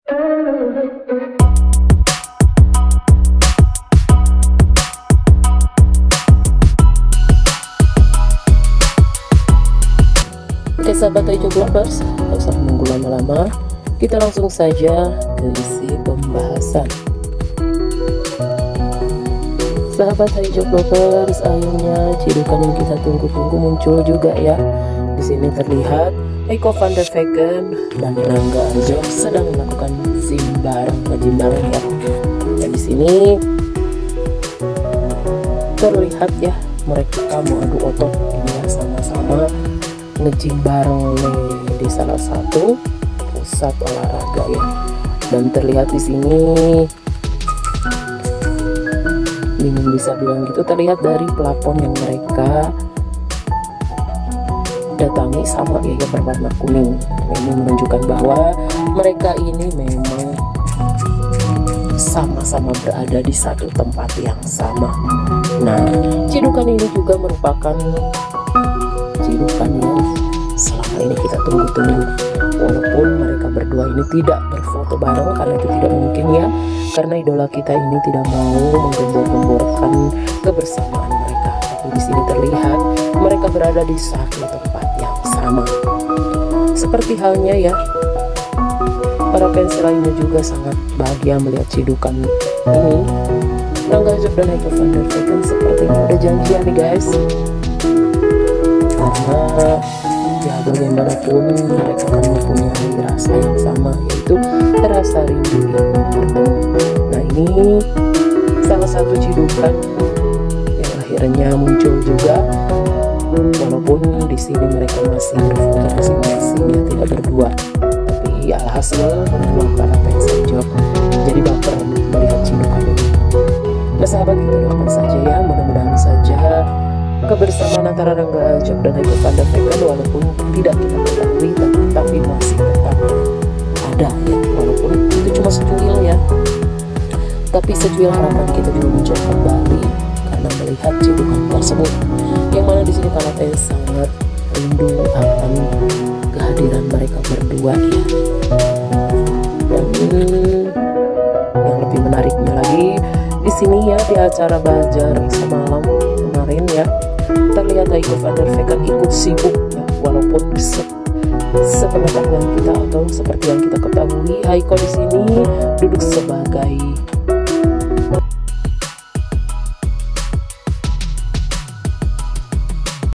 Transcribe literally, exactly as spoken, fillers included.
Oke sahabat Taijo Lovers, gak usah menunggu lama-lama, kita langsung saja ke isi pembahasan. Sahabat Taijo Lovers, akhirnya cidukan yang kita tunggu-tunggu muncul juga ya. Di sini terlihat Heiko van der Vecken dan Rangga Ajob sedang melakukan sim bareng, nge-gym bareng ya. Dan di sini terlihat ya mereka mau adu otot ini ya, sama-sama nge-gym bareng nih di salah satu pusat olahraga ya. Dan terlihat di sini, Mimin bisa bilang gitu, terlihat dari plafon yang mereka datangi sama ya, ya berwarna kuning. Ini menunjukkan bahwa mereka ini memang sama-sama berada di satu tempat yang sama. Nah, cidukan ini juga merupakan cidukan yang selama ini kita tunggu-tunggu. Walaupun mereka berdua ini tidak berfoto bareng karena itu tidak mungkin ya, karena idola kita ini tidak mau menggembor-gemborkan kebersamaan mereka. Tapi di sini terlihat mereka berada di satu tempat yang sama. Seperti halnya ya, para fans lainnya juga sangat bahagia melihat cidukan ini. Rangga Ajob dan Heiko van der Vecken sepertinya udah janjian nih guys, karena ya bagaimanapun mereka akan mempunyai rasa yang sama, yaitu rasa rindu yang bertemu. Nah ini salah satu cidukan yang akhirnya muncul juga, walaupun di sini mereka masih berfoto masing-masing ya, tidak berdua. Tapi alhasil membuat para fans Ajob jadi baper melihat cidukan ini. Nah sahabat, kita doakan saja ya, mudah-mudahan saja kebersamaan antara Rangga Ajob dan Heiko van der Vecken walaupun tidak kita ketahui tapi, tapi masih tetap ada ya, walaupun itu cuma secuil ya, tapi secuil harapan kita juga muncul kembali karena melihat cidukan tersebut, yang mana di sini para fans sangat rindu akan kehadiran mereka berdua ya. Dan yang lebih menariknya lagi di sini ya, di acara Bajar semalam kemarin ya, terlihat Heiko van der Vecken ikut sibuk ya, walaupun se sepengetahuan kita atau seperti yang kita ketahui, Heiko di sini duduk sebagai